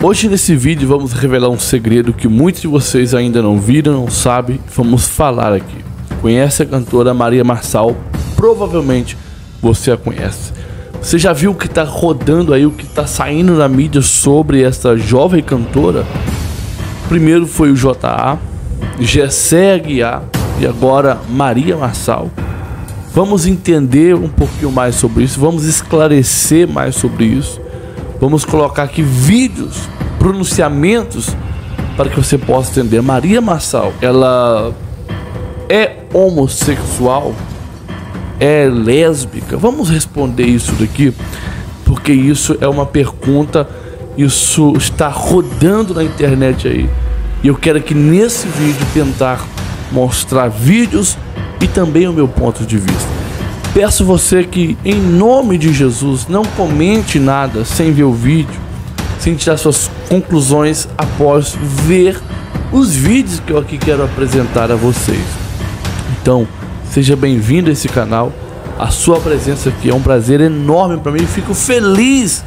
Hoje nesse vídeo vamos revelar um segredo que muitos de vocês ainda não viram, não sabem, vamos falar aqui. Conhece a cantora Maria Marçal? Provavelmente você a conhece. Você já viu o que está rodando aí, o que está saindo na mídia sobre essa jovem cantora? Primeiro foi o J.A., Gessé Aguiar e agora Maria Marçal. Vamos entender um pouquinho mais sobre isso, vamos esclarecer mais sobre isso. Vamos colocar aqui vídeos, pronunciamentos para que você possa entender. Maria Marçal, ela é homossexual? É lésbica? Vamos responder isso daqui, porque isso é uma pergunta, isso está rodando na internet aí. E eu quero aqui nesse vídeo tentar mostrar vídeos e também o meu ponto de vista. Peço você que, em nome de Jesus, não comente nada sem ver o vídeo, sem tirar suas conclusões após ver os vídeos que eu aqui quero apresentar a vocês. Então, seja bem-vindo a esse canal. A sua presença aqui é um prazer enorme para mim. Fico feliz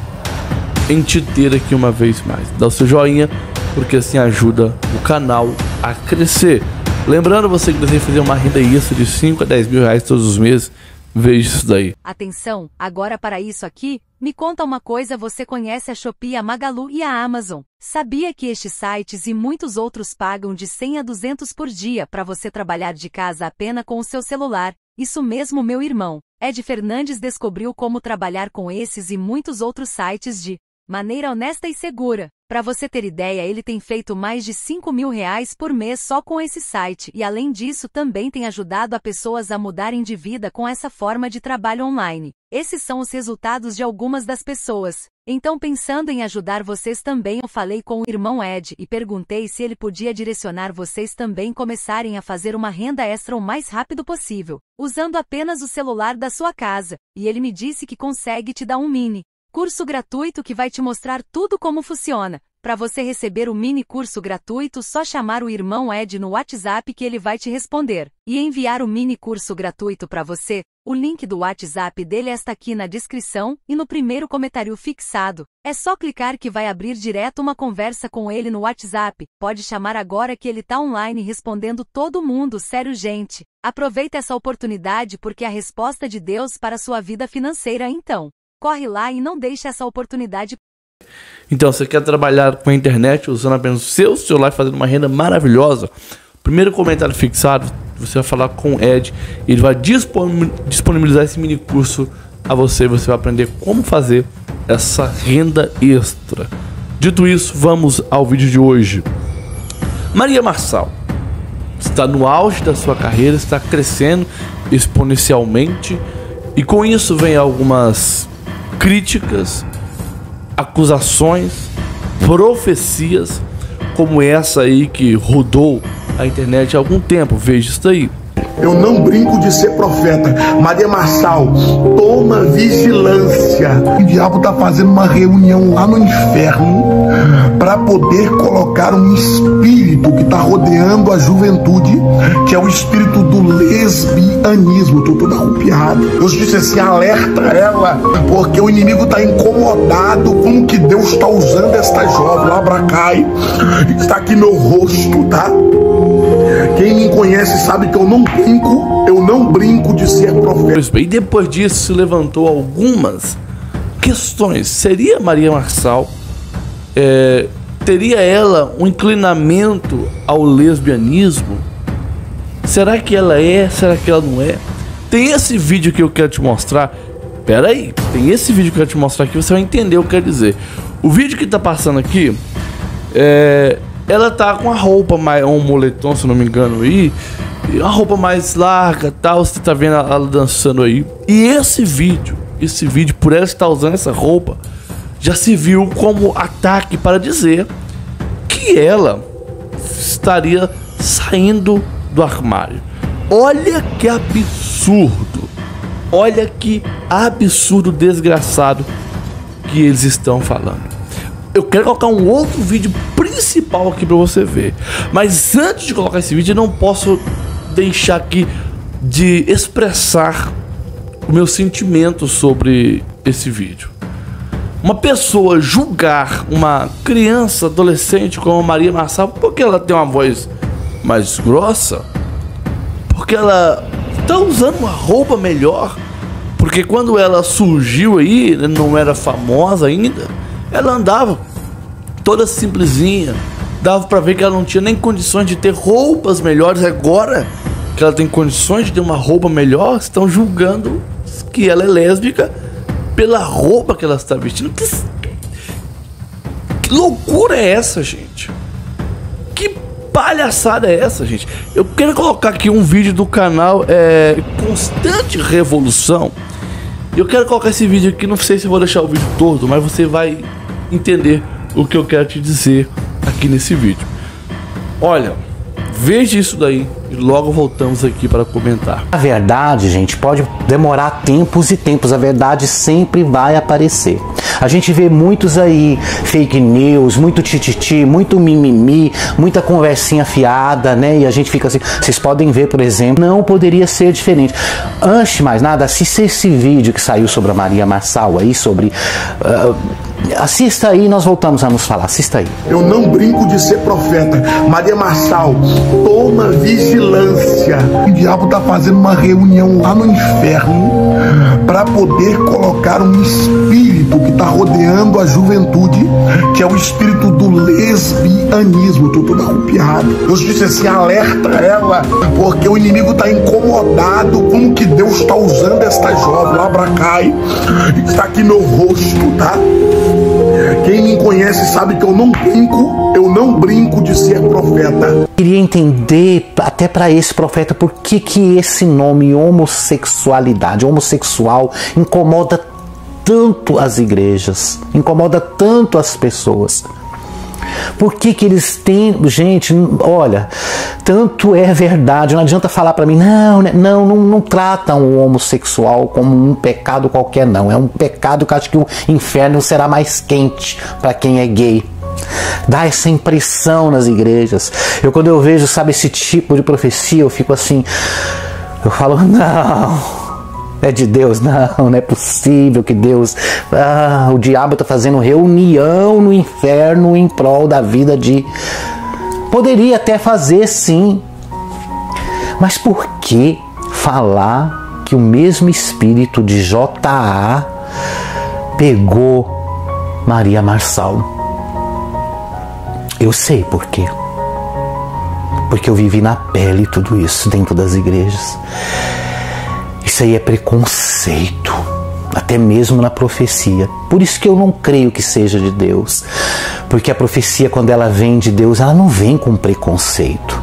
em te ter aqui uma vez mais. Dá o seu joinha, porque assim ajuda o canal a crescer. Lembrando, você que deseja fazer uma renda extra de 5 a 10 mil reais todos os meses, veja isso daí. Atenção, agora para isso aqui, me conta uma coisa, você conhece a Shopee, a Magalu e a Amazon? Sabia que estes sites e muitos outros pagam de 100 a 200 por dia para você trabalhar de casa apenas com o seu celular? Isso mesmo, meu irmão. Ed Fernandes descobriu como trabalhar com esses e muitos outros sites de maneira honesta e segura. Para você ter ideia, ele tem feito mais de 5 mil reais por mês só com esse site e além disso também tem ajudado a pessoas a mudarem de vida com essa forma de trabalho online. Esses são os resultados de algumas das pessoas. Então, pensando em ajudar vocês também, eu falei com o irmão Ed e perguntei se ele podia direcionar vocês também começarem a fazer uma renda extra o mais rápido possível, usando apenas o celular da sua casa, e ele me disse que consegue te dar um mini curso gratuito que vai te mostrar tudo como funciona. Para você receber o mini curso gratuito, só chamar o irmão Ed no WhatsApp que ele vai te responder e enviar o mini curso gratuito para você. O link do WhatsApp dele está aqui na descrição e no primeiro comentário fixado. É só clicar que vai abrir direto uma conversa com ele no WhatsApp. Pode chamar agora que ele tá online respondendo todo mundo, sério gente. Aproveita essa oportunidade porque é a resposta de Deus para a sua vida financeira, então corre lá e não deixe essa oportunidade. Então, você quer trabalhar com a internet usando apenas o seu celular, fazendo uma renda maravilhosa? Primeiro comentário fixado, você vai falar com o Ed, ele vai disponibilizar esse mini curso a você. Você vai aprender como fazer essa renda extra. Dito isso, vamos ao vídeo de hoje. Maria Marçal está no auge da sua carreira, está crescendo exponencialmente e com isso vem algumas críticas, acusações, profecias como essa aí que rodou a internet há algum tempo. Veja isso aí. Eu não brinco de ser profeta. Maria Marçal, toma vigilância. O diabo tá fazendo uma reunião lá no inferno para poder colocar um espírito que tá rodeando a juventude, que é o espírito do lesbianismo. Tô todo arrupiado. Deus disse assim, alerta ela, porque o inimigo tá incomodado com o que Deus está usando esta jovem. Labracai, está aqui no rosto, tá? Quem me conhece sabe que eu não brinco de ser profeta. E depois disso se levantou algumas questões. Seria Maria Marçal, teria ela um inclinamento ao lesbianismo? Será que ela é? Será que ela não é? Tem esse vídeo que eu quero te mostrar. Pera aí, tem esse vídeo que eu quero te mostrar aqui, você vai entender o que eu quero dizer. O vídeo que tá passando aqui ela tá com a roupa mais, um moletom, se não me engano aí, uma roupa mais larga, tal, você tá vendo ela dançando aí. E esse vídeo, por ela estar usando essa roupa, já se viu como ataque para dizer que ela estaria saindo do armário. Olha que absurdo, olha que absurdo desgraçado que eles estão falando. Eu quero colocar um outro vídeo principal aqui pra você ver. Mas antes de colocar esse vídeo, eu não posso deixar aqui de expressar o meu sentimento sobre esse vídeo. uma pessoa julgar uma criança, adolescente como a Maria Marçal, porque ela tem uma voz mais grossa, porque ela tá usando uma roupa melhor, porque quando ela surgiu aí, não era famosa ainda, ela andava toda simplesinha, dava pra ver que ela não tinha nem condições de ter roupas melhores. Agora que ela tem condições de ter uma roupa melhor, estão julgando que ela é lésbica pela roupa que ela está vestindo. Que loucura é essa, gente? Que palhaçada é essa, gente? Eu quero colocar aqui um vídeo do canal Constante Revolução. Eu quero colocar esse vídeo aqui, não sei se eu vou deixar o vídeo todo, mas você vai entender o que eu quero te dizer aqui nesse vídeo. Olha, veja isso daí e logo voltamos aqui para comentar. A verdade, gente, pode demorar tempos e tempos, a verdade sempre vai aparecer. A gente vê muitos aí, fake news, muito tititi, muito mimimi, muita conversinha fiada, né? E a gente fica assim, vocês podem ver, por exemplo, não poderia ser diferente. Antes de mais nada, assista esse vídeo que saiu sobre a Maria Marçal aí, sobre... assista aí, nós voltamos a nos falar, assista aí. Eu não brinco de ser profeta. Maria Marçal, toma vigilância. O diabo tá fazendo uma reunião lá no inferno para poder colocar um espírito que tá rodeando a juventude, que é o espírito do lesbianismo. Tô todo arrupiado. Deus disse assim, alerta ela, porque o inimigo tá incomodado como que Deus tá usando esta jovem, Labracai, está aqui no rosto, tá? Quem me conhece sabe que eu não brinco de ser profeta. Queria entender, até para esse profeta, por que esse nome homossexualidade, homossexual, incomoda tanto as igrejas, incomoda tanto as pessoas. Por que eles têm... Gente, olha, tanto é verdade, não adianta falar para mim, não tratam o homossexual como um pecado qualquer, não. É um pecado que acho que o inferno será mais quente para quem é gay. Dá essa impressão nas igrejas. Quando eu vejo, sabe, esse tipo de profecia, eu fico assim, eu falo, não... É de Deus? Não é possível que Deus... o diabo está fazendo reunião no inferno em prol da vida de... Poderia até fazer, sim. Mas por que falar que o mesmo espírito de J.A. pegou Maria Marçal? Eu sei por quê. Porque eu vivi na pele tudo isso dentro das igrejas. Isso aí é preconceito, até mesmo na profecia. Por isso que eu não creio que seja de Deus. Porque a profecia, quando ela vem de Deus, ela não vem com preconceito.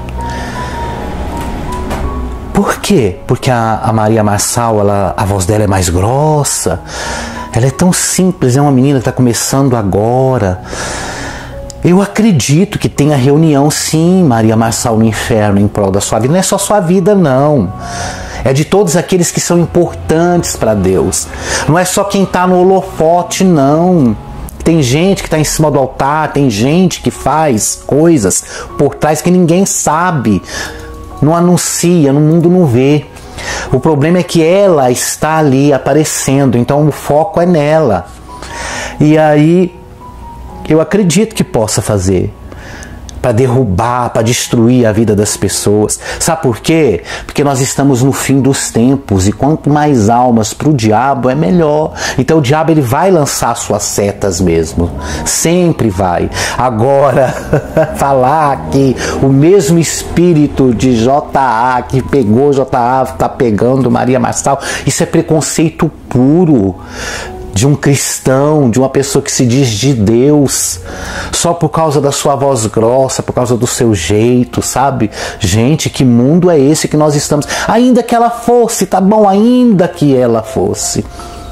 Por quê? Porque a Maria Marçal, a voz dela é mais grossa. Ela é tão simples, é uma menina que está começando agora. Eu acredito que tenha reunião, sim, Maria Marçal, no inferno, em prol da sua vida. Não é só sua vida, não. É de todos aqueles que são importantes para Deus. Não é só quem está no holofote, não. Tem gente que está em cima do altar, tem gente que faz coisas por trás que ninguém sabe. Não anuncia, no mundo não vê. O problema é que ela está ali aparecendo, então o foco é nela. E aí, eu acredito que possa fazer. Para derrubar, para destruir a vida das pessoas. Sabe por quê? Porque nós estamos no fim dos tempos e quanto mais almas para o diabo é melhor. Então o diabo ele vai lançar suas setas mesmo. Sempre vai. Agora, falar que o mesmo espírito de J.A. que pegou J.A. está pegando Maria Marçal, isso é preconceito puro. De um cristão, de uma pessoa que se diz de Deus, só por causa da sua voz grossa, por causa do seu jeito, sabe? Gente, que mundo é esse que nós estamos? Ainda que ela fosse, tá bom? Ainda que ela fosse.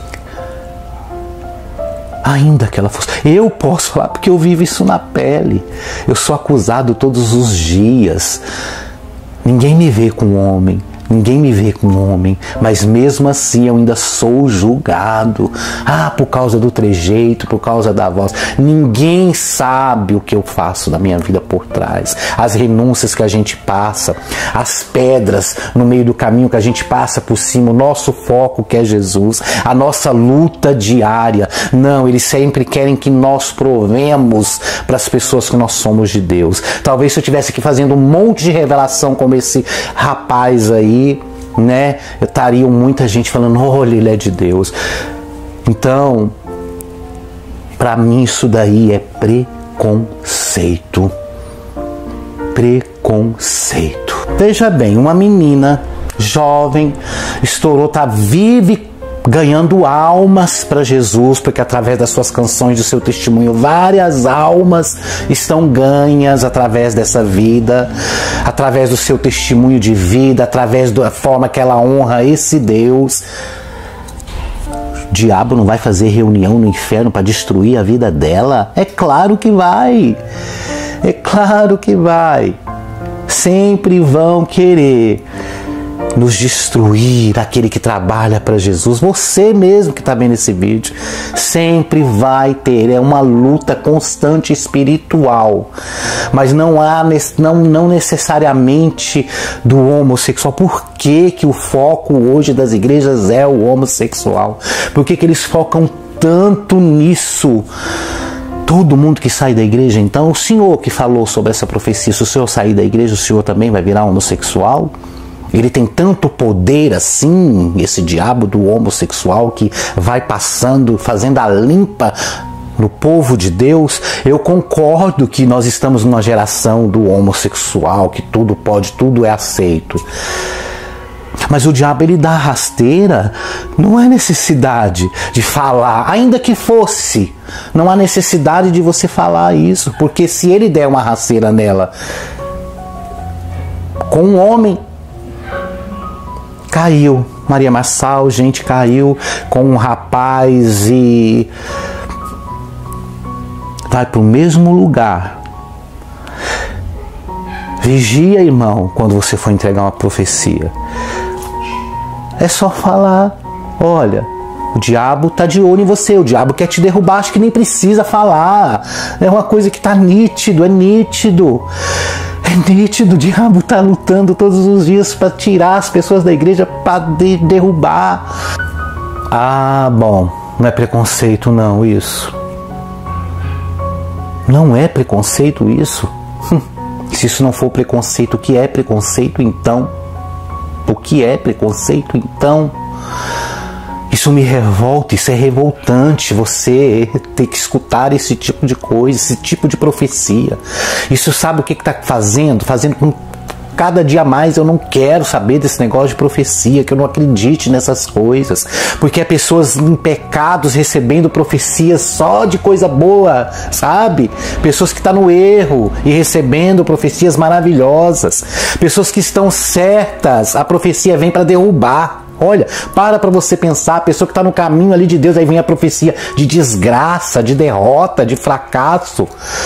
Ainda que ela fosse. Eu posso falar porque eu vivo isso na pele. Eu sou acusado todos os dias. Ninguém me vê com homem. Ninguém me vê como homem, mas mesmo assim eu ainda sou julgado. Por causa do trejeito, por causa da voz. Ninguém sabe o que eu faço da minha vida por trás. As renúncias que a gente passa, as pedras no meio do caminho que a gente passa por cima, o nosso foco que é Jesus, a nossa luta diária. Não, eles sempre querem que nós provemos para as pessoas que nós somos de Deus. Talvez se eu estivesse aqui fazendo um monte de revelação como esse rapaz aí, né, eu estaria muita gente falando, olha, ele é de Deus. Então, para mim isso daí é preconceito. Preconceito. Veja bem, uma menina jovem estourou, vive ganhando almas para Jesus, porque através das suas canções, do seu testemunho, várias almas estão ganhas através dessa vida, através do seu testemunho de vida, através da forma que ela honra esse Deus. O diabo não vai fazer reunião no inferno para destruir a vida dela? É claro que vai. É claro que vai. Sempre vão querer nos destruir, aquele que trabalha para Jesus. Você mesmo que está vendo esse vídeo, sempre vai ter, é uma luta constante espiritual, mas não necessariamente do homossexual. Por que o foco hoje das igrejas é o homossexual? Por que eles focam tanto nisso? Todo mundo que sai da igreja, então, o senhor que falou sobre essa profecia, se o senhor sair da igreja, o senhor também vai virar homossexual? Ele tem tanto poder assim, esse diabo do homossexual, que vai passando, fazendo a limpa no povo de Deus. Eu concordo que nós estamos numa geração do homossexual, que tudo pode, tudo é aceito. Mas o diabo, ele dá rasteira. Não há necessidade de falar, ainda que fosse. Não há necessidade de você falar isso, porque se ele der uma rasteira nela com um homem, caiu. Maria Marçal, gente, caiu com um rapaz e vai para o mesmo lugar. Vigia, irmão, quando você for entregar uma profecia. É só falar, olha, o diabo está de olho em você, o diabo quer te derrubar, acho que nem precisa falar. É uma coisa que está nítido, é nítido. É nítido, o diabo está lutando todos os dias para tirar as pessoas da igreja, para derrubar. Bom, não é preconceito não isso. Não é preconceito isso. Se isso não for preconceito, o que é preconceito então? O que é preconceito então? Isso me revolta, isso é revoltante, você ter que escutar esse tipo de coisa, esse tipo de profecia. Isso sabe o que está fazendo? Fazendo com cada dia mais eu não quero saber desse negócio de profecia, que eu não acredite nessas coisas. Porque é pessoas em pecados recebendo profecias só de coisa boa, sabe? Pessoas que estão no erro e recebendo profecias maravilhosas. Pessoas que estão certas, a profecia vem para derrubar. Olha, para você pensar, a pessoa que está no caminho ali de Deus, aí vem a profecia de desgraça, de derrota, de fracasso.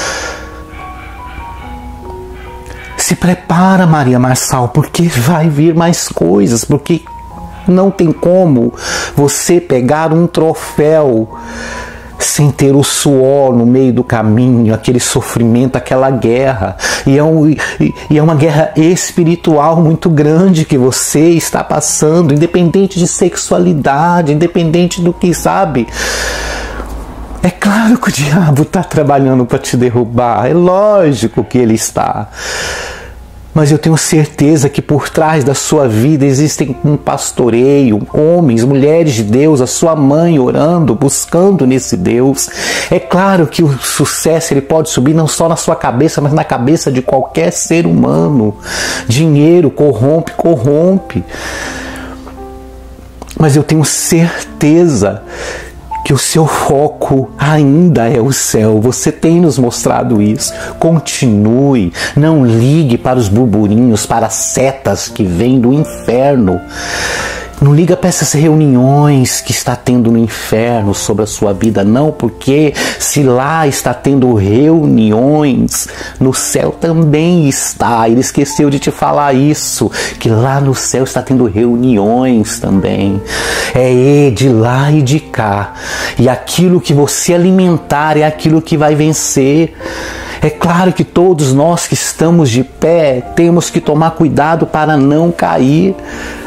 Se prepara, Maria Marçal, porque vai vir mais coisas, porque não tem como você pegar um troféu sem ter o suor no meio do caminho, aquele sofrimento, aquela guerra. E é uma guerra espiritual muito grande que você está passando, independente de sexualidade, independente do que, sabe? É claro que o diabo está trabalhando para te derrubar, é lógico que ele está. Mas eu tenho certeza que por trás da sua vida existem um pastoreio, homens, mulheres de Deus, a sua mãe orando, buscando nesse Deus. É claro que o sucesso ele pode subir não só na sua cabeça, mas na cabeça de qualquer ser humano. Dinheiro corrompe. Mas eu tenho certeza que o seu foco ainda é o céu. Você tem nos mostrado isso. Continue. Não ligue para os burburinhos, para as setas que vêm do inferno. Não liga para essas reuniões que está tendo no inferno sobre a sua vida, não, porque se lá está tendo reuniões, no céu também está. Ele esqueceu de te falar isso, que lá no céu está tendo reuniões também. É de lá e de cá. E aquilo que você alimentar é aquilo que vai vencer. É claro que todos nós que estamos de pé temos que tomar cuidado para não cair.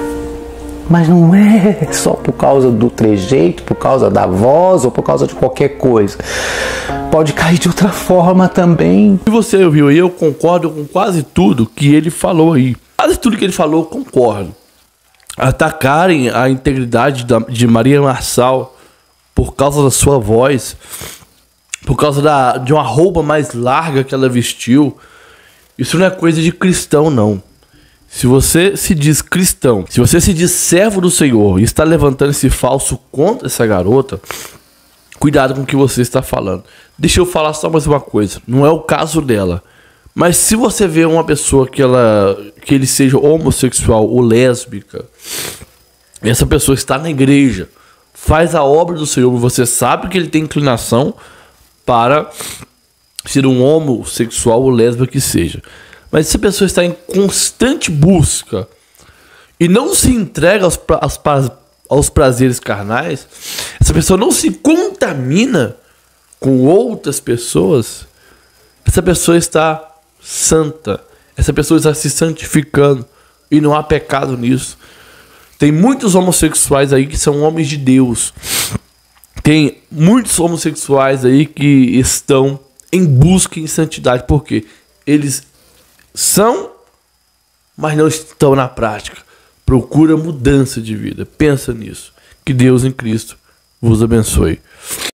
Mas não é só por causa do trejeito, por causa da voz ou por causa de qualquer coisa. Pode cair de outra forma também. E você ouviu aí, eu concordo com quase tudo que ele falou aí. Quase tudo que ele falou, eu concordo. Atacarem a integridade de Maria Marçal por causa da sua voz, por causa de uma roupa mais larga que ela vestiu, isso não é coisa de cristão, não. Se você se diz cristão, se você se diz servo do Senhor e está levantando esse falso contra essa garota, cuidado com o que você está falando. Deixa eu falar só mais uma coisa. Não é o caso dela. Mas se você vê uma pessoa que ele seja homossexual ou lésbica, essa pessoa está na igreja, faz a obra do Senhor, você sabe que ele tem inclinação para ser um homossexual ou lésbica que seja. Mas se a pessoa está em constante busca e não se entrega aos prazeres carnais, essa pessoa não se contamina com outras pessoas, essa pessoa está santa, essa pessoa está se santificando e não há pecado nisso. Tem muitos homossexuais aí que são homens de Deus. Tem muitos homossexuais aí que estão em busca em santidade, porque eles são, mas não estão na prática. Procura mudança de vida. Pensa nisso. Que Deus em Cristo vos abençoe.